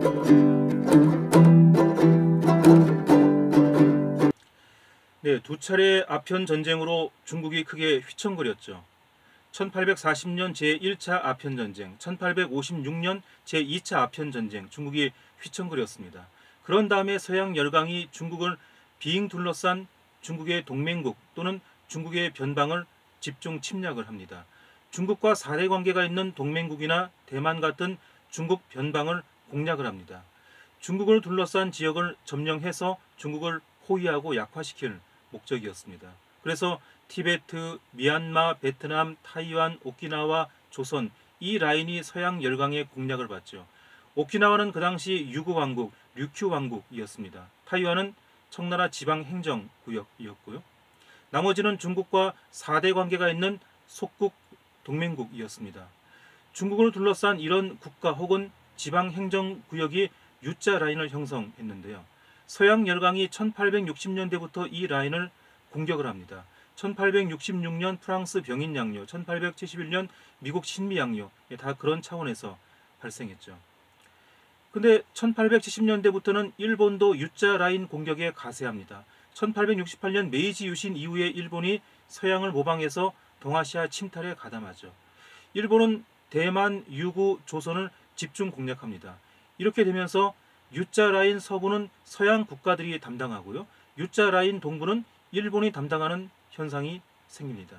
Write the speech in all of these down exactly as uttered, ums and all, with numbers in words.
네, 두 차례 아편 전쟁으로 중국이 크게 휘청거렸죠. 천팔백사십 년 제일 차 아편 전쟁, 천팔백오십육 년 제이 차 아편 전쟁, 중국이 휘청거렸습니다. 그런 다음에 서양 열강이 중국을 빙 둘러싼 중국의 동맹국 또는 중국의 변방을 집중 침략을 합니다. 중국과 사대 관계가 있는 동맹국이나 대만 같은 중국 변방을 공략을 합니다. 중국을 둘러싼 지역을 점령해서 중국을 포위하고 약화시킬 목적이었습니다. 그래서 티베트, 미얀마, 베트남, 타이완, 오키나와, 조선 이 라인이 서양 열강의 공략을 받죠. 오키나와는 그 당시 유구 왕국, 류큐 왕국이었습니다. 타이완은 청나라 지방 행정 구역이었고요. 나머지는 중국과 사대 관계가 있는 속국 동맹국이었습니다. 중국을 둘러싼 이런 국가 혹은 지방 행정 구역이 U자 라인을 형성했는데요. 서양 열강이 천팔백육십 년대부터 이 라인을 공격을 합니다. 천팔백육십육 년 프랑스 병인 양요, 천팔백칠십일 년 미국 신미 양요, 다 그런 차원에서 발생했죠. 근데 천팔백칠십 년대부터는 일본도 U자 라인 공격에 가세합니다. 천팔백육십팔 년 메이지 유신 이후에 일본이 서양을 모방해서 동아시아 침탈에 가담하죠. 일본은 대만, 유구, 조선을 집중 공략합니다. 이렇게 되면서 U자 라인 서부는 서양 국가들이 담당하고요. U자 라인 동부는 일본이 담당하는 현상이 생깁니다.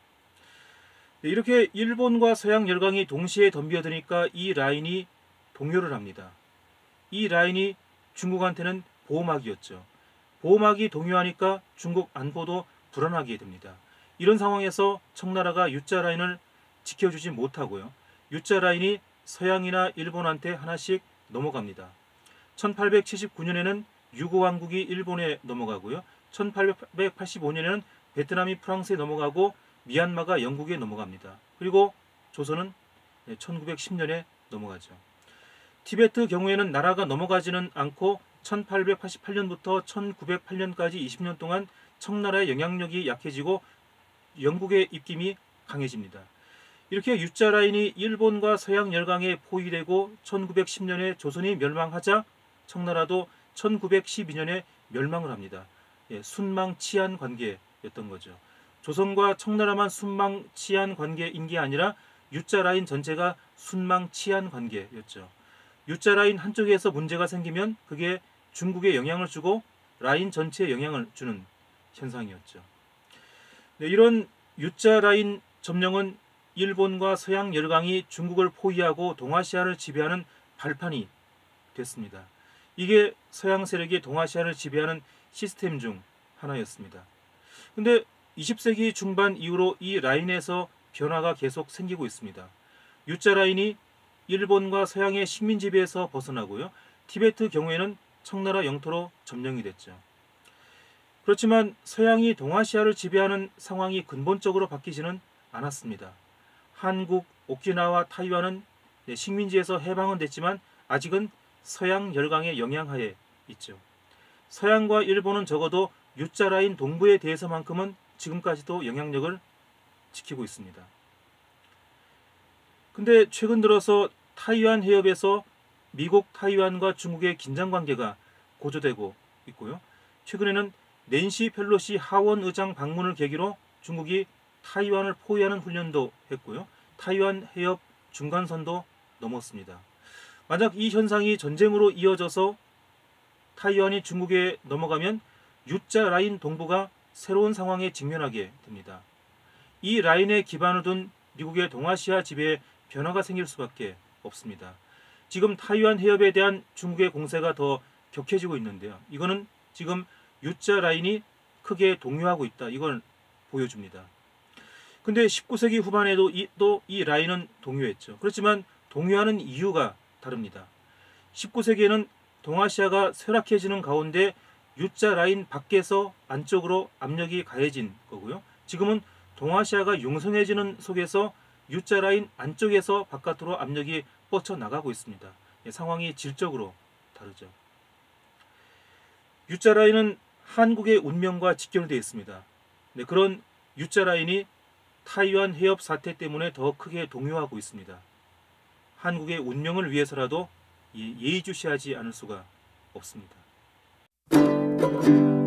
이렇게 일본과 서양 열강이 동시에 덤벼드니까 이 라인이 동요를 합니다. 이 라인이 중국한테는 보호막이었죠. 보호막이 동요하니까 중국 안보도 불안하게 됩니다. 이런 상황에서 청나라가 U자 라인을 지켜주지 못하고요. U자 라인이 서양이나 일본한테 하나씩 넘어갑니다. 천팔백칠십구 년에는 유구 왕국이 일본에 넘어가고요. 천팔백팔십오 년에는 베트남이 프랑스에 넘어가고 미얀마가 영국에 넘어갑니다. 그리고 조선은 천구백십 년에 넘어가죠. 티베트 경우에는 나라가 넘어가지는 않고 천팔백팔십팔 년부터 천구백팔 년까지 이십 년 동안 청나라의 영향력이 약해지고 영국의 입김이 강해집니다. 이렇게 U자 라인이 일본과 서양 열강에 포위되고 천구백십 년에 조선이 멸망하자 청나라도 천구백십이 년에 멸망을 합니다. 예, 순망치한 관계였던 거죠. 조선과 청나라만 순망치한 관계인 게 아니라 U자 라인 전체가 순망치한 관계였죠. U자 라인 한쪽에서 문제가 생기면 그게 중국에 영향을 주고 라인 전체에 영향을 주는 현상이었죠. 네, 이런 U자 라인 점령은 일본과 서양 열강이 중국을 포위하고 동아시아를 지배하는 발판이 됐습니다. 이게 서양 세력이 동아시아를 지배하는 시스템 중 하나였습니다. 근데 이십 세기 중반 이후로 이 라인에서 변화가 계속 생기고 있습니다. U자 라인이 일본과 서양의 식민 지배에서 벗어나고요. 티베트 경우에는 청나라 영토로 점령이 됐죠. 그렇지만 서양이 동아시아를 지배하는 상황이 근본적으로 바뀌지는 않았습니다. 한국, 오키나와, 타이완은 식민지에서 해방은 됐지만 아직은 서양 열강의 영향하에 있죠. 서양과 일본은 적어도 U자 라인 동부에 대해서만큼은 지금까지도 영향력을 지키고 있습니다. 근데 최근 들어서 타이완 해협에서 미국, 타이완과 중국의 긴장 관계가 고조되고 있고요. 최근에는 낸시 펠로시 하원 의장 방문을 계기로 중국이 타이완을 포위하는 훈련도 했고요. 타이완 해협 중간선도 넘었습니다. 만약 이 현상이 전쟁으로 이어져서 타이완이 중국에 넘어가면 U자 라인 동부가 새로운 상황에 직면하게 됩니다. 이 라인에 기반을 둔 미국의 동아시아 지배에 변화가 생길 수밖에 없습니다. 지금 타이완 해협에 대한 중국의 공세가 더 격해지고 있는데요. 이거는 지금 U자 라인이 크게 동요하고 있다. 이걸 보여줍니다. 근데 십구 세기 후반에도 이, 또 이 라인은 동요했죠. 그렇지만 동요하는 이유가 다릅니다. 십구 세기에는 동아시아가 쇠락해지는 가운데 U자 라인 밖에서 안쪽으로 압력이 가해진 거고요. 지금은 동아시아가 융성해지는 속에서 U자 라인 안쪽에서 바깥으로 압력이 뻗쳐나가고 있습니다. 예, 상황이 질적으로 다르죠. U자 라인은 한국의 운명과 직결되어 있습니다. 네, 그런 U자 라인이 타이완 해협 사태 때문에 더 크게 동요하고 있습니다. 한국의 운명을 위해서라도 예의주시하지 않을 수가 없습니다.